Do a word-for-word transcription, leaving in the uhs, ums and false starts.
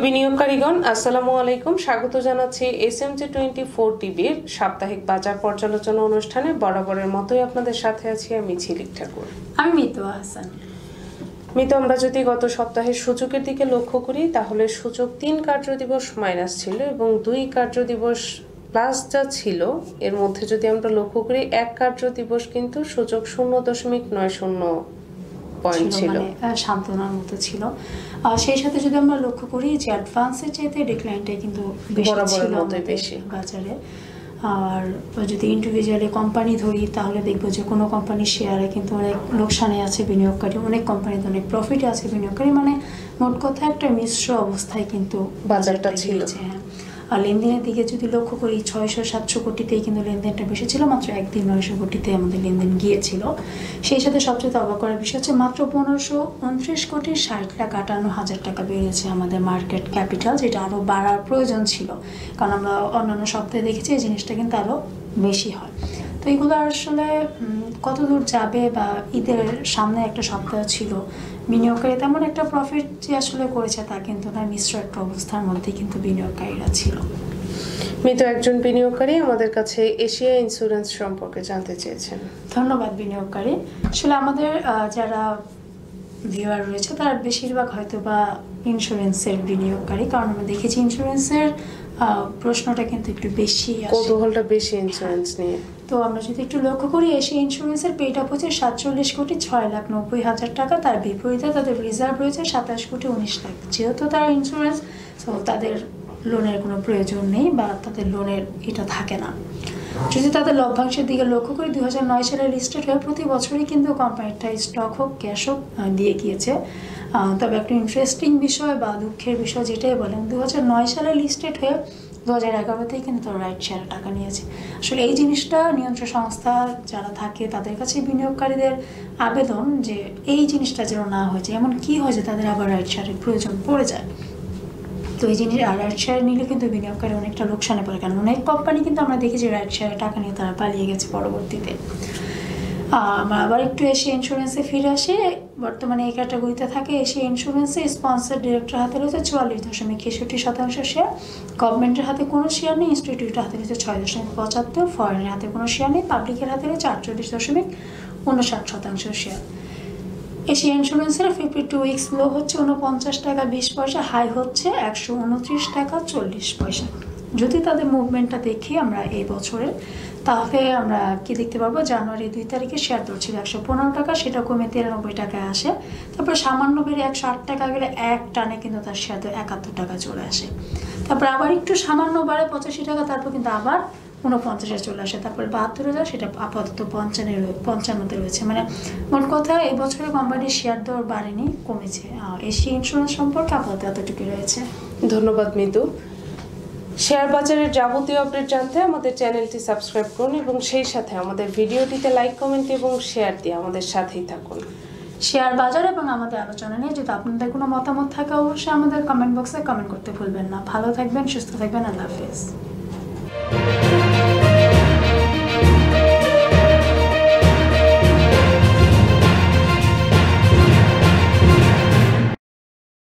বিনিয়োগকারীগণ আসসালামু আলাইকুম, স্বাগত জানাচ্ছি এসএমজি টোয়েন্টি ফোর টিভির সাপ্তাহিক বাজার পর্যালোচনা অনুষ্ঠানে। বরাবরের মতোই আপনাদের সাথে আছি আমি ঝিলিক ঠাকুর। আমি মিতু হাসান। মিতু, আমরা যদি গত সপ্তাহের সূচকের দিকে লক্ষ্য করি তাহলে সূচক তিন কার্যদিবস মাইনাস ছিল এবং দুই কার্যদিবস প্লাস যা ছিল এর মধ্যে যদি আমরা লক্ষ্য করি এক কার্যদিবস কিন্তু সূচক শূন্য দশমিক নয় শূন্য পয়েন্ট ছিল, মানে সান্ত্বনার মতো ছিল। আর সেই সাথে যদি আমরা লক্ষ্য করি যে অ্যাডভান্সের চাইতে ডিক্লাইনটা কিন্তু বেশি ছিল বেশি বাজারে। আর যদি ইন্ডিভিজুয়ালি কোম্পানি ধরি তাহলে দেখবো যে কোনো কোম্পানির শেয়ারে কিন্তু অনেক লোকসানে আছে বিনিয়োগকারী, অনেক কোম্পানিতে অনেক প্রফিটে আছে বিনিয়োগকারী, মানে মোট কথা একটা মিশ্র অবস্থায় কিন্তু বাজারটা ছিল। হ্যাঁ, আর লেনদেনের দিকে যদি লক্ষ্য করি ছয়শো সাতশো কোটিতেই কিন্তু লেনদেনটা বেশি ছিল, মাত্র একদিন নয়শো কোটিতে আমাদের লেনদেন গিয়েছিল। সেই সাথে সবচেয়ে অবাক করার বিষয় হচ্ছে মাত্র পনেরোশো উনত্রিশ কোটি ষাট লাখ আটান্ন হাজার টাকা বেড়েছে আমাদের মার্কেট ক্যাপিটাল, যেটা আরও বাড়ার প্রয়োজন ছিল, কারণ আমরা অন্যান্য সপ্তাহে দেখেছি এই জিনিসটা কিন্তু আরও বেশি হয়। তো এগুলো আসলে কত দূর যাবে, বা ঈদের সামনে একটা সপ্তাহ ছিল, বিনিয়োগকারী তেমন একটা প্রফিট যে আসলে করেছে তা কিন্তু না, মিশ্র একটা অবস্থার মধ্যে কিন্তু বিনিয়োগকারীরা ছিল। মিতু, একজন বিনিয়োগকারী আমাদের কাছে এশিয়া ইন্স্যুরেন্স সম্পর্কে জানতে চেয়েছেন। ধন্যবাদ বিনিয়োগকারী। আসলে আমাদের যারা ভিউয়ার রয়েছে তারা বেশিরভাগ হয়তো বা ইন্স্যুরেন্সের বিনিয়োগকারী, কারণ আমরা দেখেছি ইন্স্যুরেন্সের প্রশ্নটা কিন্তু একটু বেশি, কৌতূহলটা বেশি ইন্স্যুরেন্স নিয়ে। তো আমরা যদি একটু লক্ষ্য করি এশিয়া ইন্স্যুরেন্সের পেড আপ হচ্ছে সাতচল্লিশ কোটি ছয় লাখ নব্বই হাজার টাকা, তার বিপরীতে তাদের রিজার্ভ রয়েছে সাতাশ কোটি উনিশ লাখ। যেহেতু তারা ইন্স্যুরেন্স, তো তাদের লোনের কোনো প্রয়োজন নেই বা তাদের লোনের এটা থাকে না। যদি তাদের লভ্যাংশের দিকে লক্ষ্য করি দুই হাজার নয় সালে লিস্টেড হয়ে প্রতি বছরই কিন্তু কোম্পানিটা স্টক হোক ক্যাশ হোক দিয়ে গিয়েছে। তবে একটা ইন্টারেস্টিং বিষয় বা দুঃখের বিষয় যেটাই বলেন, দু হাজার নয় সালে লিস্টেড হয়ে দু হাজার এগারোতেই কিন্তু তারা রাইট শেয়ারে টাকা নিয়েছে। আসলে এই জিনিসটা নিয়ন্ত্রণ সংস্থা যারা থাকে তাদের কাছে বিনিয়োগকারীদের আবেদন যে এই জিনিসটা যেন না হয়ে যায়। এমন কি হয় যে তাদের আবার রাইট শেয়ারের প্রয়োজন পড়ে যায়। তো এই জিনিস আর রাইট শেয়ার নিলে কিন্তু বিনিয়োগকারী অনেকটা লোকসানে পড়ে, কারণ অনেক কোম্পানি কিন্তু আমরা দেখেছি রাইট শেয়ারে টাকা নিয়ে তারা পালিয়ে গেছে পরবর্তীতে। আমরা আবার একটু এশিয়া ইন্স্যুরেন্সে ফিরে আসি। বর্তমানে এই ক্যাটাগরিতে থাকে এশিয়া ইন্স্যুরেন্সে স্পন্সর ডিরেক্টর হাতে রয়েছে চুয়াল্লিশ দশমিক ছেষট্টি শতাংশ শেয়ার, গভর্নমেন্টের হাতে কোনো শেয়ার নেই, ইনস্টিটিউটের হাতে রয়েছে ছয় দশমিক পঁচাত্তর, ফরেনের হাতে কোনো শেয়ার নেই, পাবলিকের হাতে রয়েছে আটচল্লিশ দশমিক উনষাট শতাংশ শেয়ার। এশিয়া ইন্স্যুরেন্সের ফিফটি টু উইক্স লো হচ্ছে উনপঞ্চাশ টাকা বিশ পয়সা, হাই হচ্ছে একশো উনত্রিশ টাকা চল্লিশ পয়সা। যদি তাদের মুভমেন্টটা দেখি আমরা এই বছরে, তাহলে আমরা কি দেখতে পারবো, জানুয়ারি দুই তারিখে শেয়ার দর ছিল একশো পনেরো টাকা, সেটা কমে তিরানব্বই টাকায় আসে। তারপর সামান্য বেড়ে একশো আট টাকা গেলে এক টানে কিন্তু তার শেয়ার দর একাত্তর টাকা চলে আসে। তারপর আবার একটু সামান্য বাড়ে পঁচাশি টাকা, তারপর কিন্তু আবার উনপঞ্চাশে চলে আসে। তারপরে বাহাত্তর হাজার, সেটা আপাতত পঞ্চান্ন পঞ্চান্নতে রয়েছে। মানে মোট কথা এই বছরে কোম্পানির শেয়ার দর বাড়েনি, কমেছে। এশিয়া ইন্স্যুরেন্স সম্পর্কে আপাতত এতটুকু রয়েছে। ধন্যবাদ মিতু। শেয়ার বাজারের যাবতীয় আপডেট জানতে আমাদের চ্যানেলটি সাবস্ক্রাইব করুন এবং সেই সাথে আমাদের ভিডিওটিতে লাইক, কমেন্ট এবং শেয়ার দিয়ে আমাদের সাথেই থাকুন। শেয়ার বাজার এবং আমাদের আলোচনা নিয়ে যদি আপনাদের কোনো মতামত থাকে অবশ্যই আমাদের কমেন্ট বক্সে কমেন্ট করতে ভুলবেন না। ভালো থাকবেন, সুস্থ থাকবেন, আল্লাহ হাফেজ।